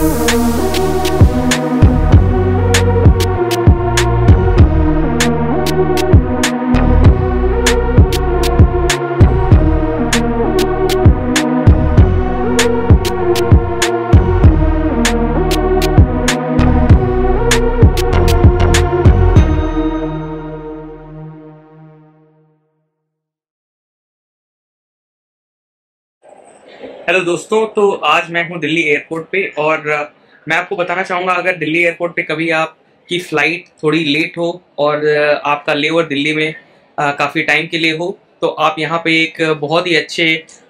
Hello दोस्तों, तो आज मैं हूं दिल्ली एयरपोर्ट पे और मैं आपको बताना चाहूँगा, अगर दिल्ली एयरपोर्ट पे कभी आपकी फ़्लाइट थोड़ी लेट हो और आपका लेओवर दिल्ली में काफ़ी टाइम के लिए हो, तो आप यहाँ पे एक बहुत ही अच्छे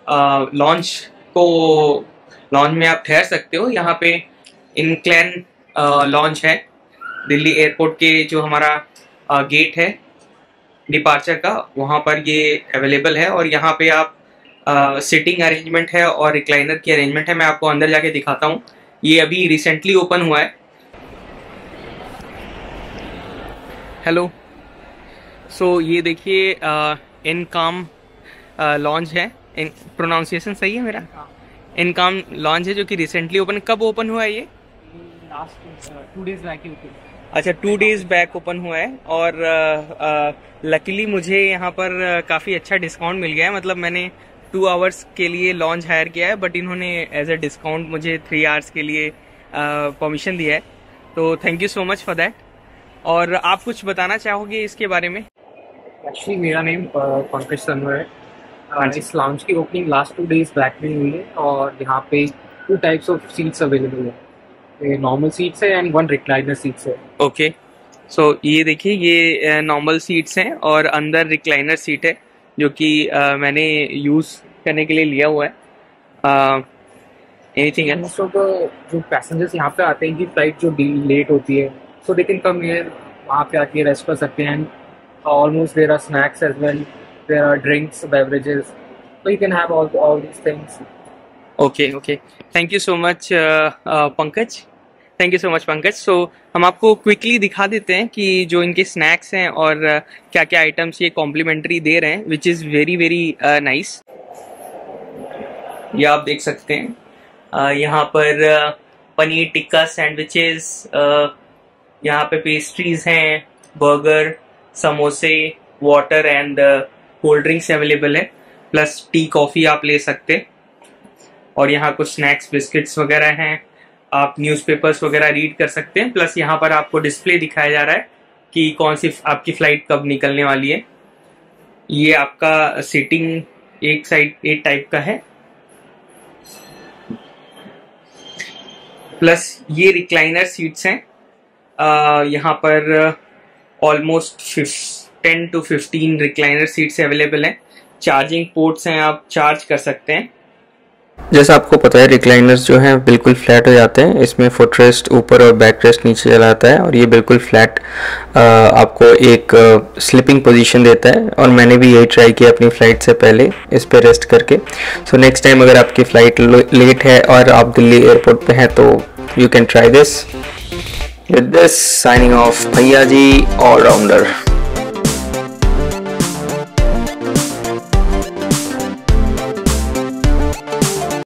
लॉन्च में आप ठहर सकते हो। यहाँ पे इनक्लेन लॉन्च है दिल्ली एयरपोर्ट के, जो हमारा गेट है डिपार्चर का, वहाँ पर ये अवेलेबल है। और यहाँ पे आप सिटिंग अरेंजमेंट है और रिक्लाइनर की अरेंजमेंट है। मैं आपको अंदर जाके दिखाता हूँ। ये अभी रिसेंटली ओपन हुआ है। हेलो, सो ये देखिए इनकाम लॉन्च है। प्रोनाउंसिएशन सही है मेरा? इनकाम लॉन्च है जो कि रिसेंटली ओपन। कब ओपन हुआ है ये? लास्ट 2 days बैक ही ओपन। अच्छा, 2 days बैक ओपन हुआ है। और लकीली मुझे यहाँ पर काफ़ी अच्छा डिस्काउंट मिल गया है। मतलब मैंने 2 hours के लिए लॉन्च हायर किया है, बट इन्होंने एज अ डिस्काउंट मुझे 3 hours के लिए परमिशन दिया है। तो thank you so much for that. और आप कुछ बताना चाहोगे इसके बारे में? एक्चुअली मेरा नेम पंकज सनवर है। इस लॉन्च की ओपनिंग लास्ट 2 days बैक में हुई है और यहाँ पे 2 types ऑफ सीट्स अवेलेबल है। नॉर्मल सीट्स है एंड 1 रिक्लाइनर सीट्स है। ओके, सो ये देखिए, ये नॉर्मल सीट्स हैं और अंदर रिक्लाइनर सीट है जो कि मैंने यूज़ करने के लिए लिया हुआ है। Anything else? Most of the जो पैसेंजर्स यहाँ पे आते हैं, इनकी फ्लाइट जो लेट होती है, सो दे कैन कम हियर, वहाँ पे आके रेस्ट कर सकते हैं। Almost there are snacks as well, there are drinks, beverages, so you can have all these things. Okay, thank you so much Pankaj. Thank you so much Pankaj. So हम आपको quickly दिखा देते हैं कि जो इनके स्नैक्स हैं और क्या क्या आइटम्स ये कॉम्प्लीमेंट्री दे रहे हैं, which is very very nice. ये आप देख सकते हैं यहाँ पर पनीर टिक्का सैंडविचेस, यहाँ पे पेस्ट्रीज हैं, बर्गर, समोसे, water and cold drinks available है, प्लस टी कॉफ़ी आप ले सकते हैं। और यहाँ कुछ स्नैक्स बिस्किट्स वगैरह हैं, आप न्यूज़पेपर्स वगैरह रीड कर सकते हैं। प्लस यहाँ पर आपको डिस्प्ले दिखाया जा रहा है कि कौन सी आपकी फ़्लाइट कब निकलने वाली है। ये आपका सीटिंग एक साइड एक टाइप का है, प्लस ये रिक्लाइनर सीट्स हैं। यहाँ पर almost 10 to 15 recliner seats available हैं। चार्जिंग पोर्ट्स हैं, आप चार्ज कर सकते हैं। जैसा आपको पता है, रिक्लाइनर्स जो हैं बिल्कुल फ्लैट हो जाते हैं। इसमें फुट रेस्ट ऊपर और बैक रेस्ट नीचे चला आता है और ये बिल्कुल फ्लैट आपको एक स्लीपिंग पोजीशन देता है। और मैंने भी यही ट्राई किया अपनी फ़्लाइट से पहले इस पे रेस्ट करके। सो नेक्स्ट टाइम अगर आपकी फ़्लाइट लेट है और आप दिल्ली एयरपोर्ट पे हैं तो you can try this. With this signing off भैया जी ऑलराउंडर।